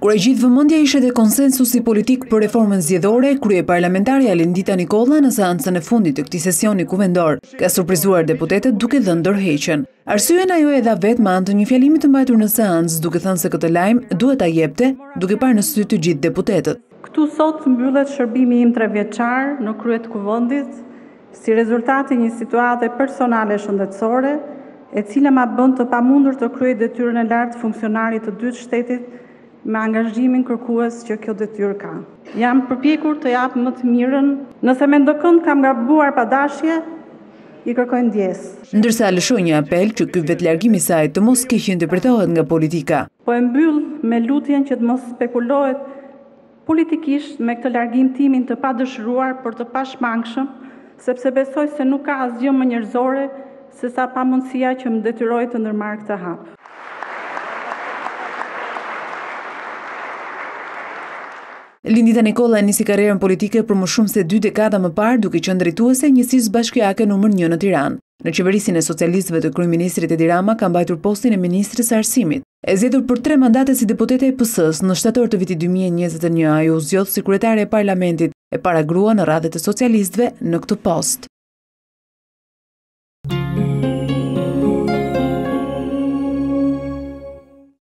Kur e gjithë vëmendja ishte te konsensusi politik për reformën zgjedhore, kryeparlamentarja Lindita Nikolla në seancën e fundit të këtij sesioni kuvendor ka surprizuar deputetët duke dhënë dorëheqjen. Arsyeën ajo e dha vetë me anë të një fjalimi të mbajtur në seancë, duke thënë se këtë lajm duhet ta jepte, duke parë në sy të gjithë deputetët. Këtu sot mbyllet shërbimi im 3 vjeçar në krye të kuvendit, si rezultati i një situate personale shëndetësore, e cila ma bën të pamundur të kryej detyrën e lartë funksionarit të dytë shtetit me angazhimin kërkues që kjo detyrë ka. Jam përpjekur të jap më të mirën, nëse me ndokënd kam gabuar pa dashje, i kërkoj ndjesë. Ndërsa lëshoi një apel që ky vetlargim i saj të mos keq interpretohet nga politika. Po e mbyll me lutjen që të mos spekulohet politikisht me këtë largim timin të padëshiruar por të pashmangshëm, sepse besoj se nuk ka asgjë më njerëzore se sa pamundësia që më detyroi të ndërmarr këtë hap. Lindita Nikolla nisi karrierën politike për më shumë se 2 dekada më parë duke qenë drejtuese e njësisë bashkiake numër 1 në Tiranë. Në qeverisin e socialistëve të kryeministrit Edi Rama ka mbajtur postin e ministres së arsimit. E zgjedhur për 3 mandate si deputete e PS-s, në shtator të vitit 2021 ajo u zgjodh si kryetare e parlamentit e para grua në radhët e socialistëve në këtë post.